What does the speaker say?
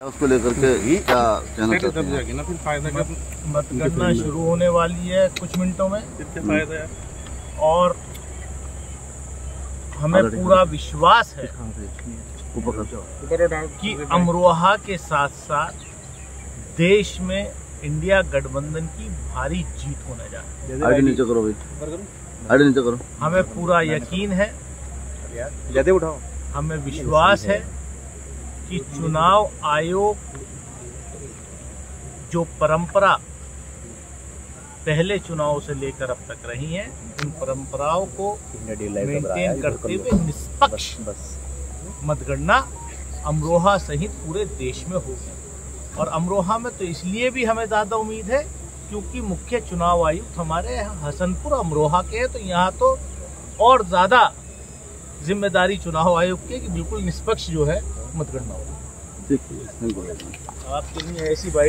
उसको लेकर के क्या कहना चाहते हैं? मतगणना शुरू होने वाली है कुछ मिनटों में और हमें पूरा विश्वास है कि अमरोहा के साथ साथ देश में इंडिया गठबंधन की भारी जीत होने जा रही है। आगे नीचे करो भाई, आगे नीचे करो। हमें पूरा यकीन है, हमें विश्वास है कि चुनाव आयोग जो परंपरा पहले चुनाव से लेकर अब तक रही है, उन परंपराओं को मेंटेन करते हुए निष्पक्ष मतगणना अमरोहा सहित पूरे देश में होगी। और अमरोहा में तो इसलिए भी हमें ज्यादा उम्मीद है क्योंकि मुख्य चुनाव आयुक्त हमारे हसनपुर अमरोहा के हैं, तो यहाँ तो और ज्यादा जिम्मेदारी चुनाव आयोग की कि बिल्कुल निष्पक्ष जो है मतगणना होगी। ठीक है, आपके लिए ऐसी